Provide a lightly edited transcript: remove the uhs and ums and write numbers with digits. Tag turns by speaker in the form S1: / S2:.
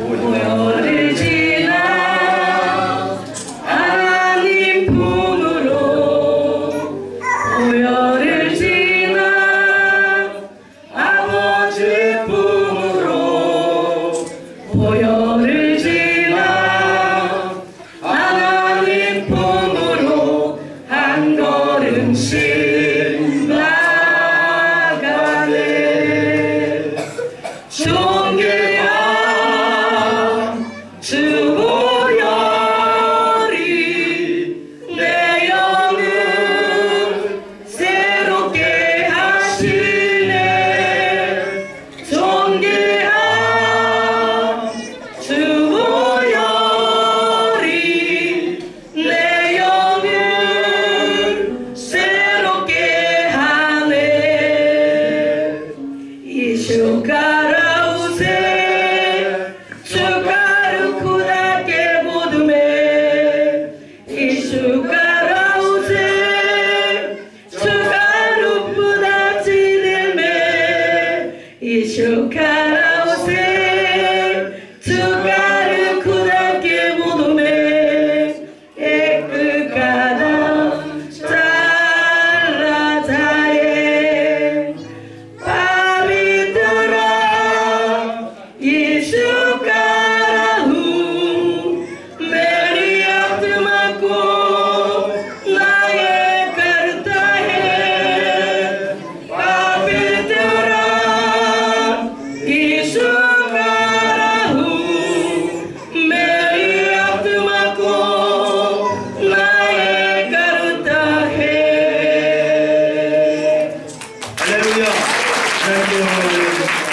S1: 보혈을 지나 하나님 품으로 보혈을 지나 아버지 품으로 보혈을 지나 하나님 품으로 한 걸음씩 나가네. 존귀한 주 보혈이 내 영을 새롭게 하시네. 존귀한 주 보혈이 내 영을 새롭게 하네. 이슈 가라우세 주가루 쿠다케 모둠에 이슈 가라우세 주가루 부다치들메 이슈 가라우세 주가루 쿠다케 모둠에 에크가다 잘라자에 Pavitra Yeshu Karahu Meri Atma ko Naye karta hai. Pavitra Yeshu Karahu Meri Atma ko Naye karta hai.
S2: 할렐루야.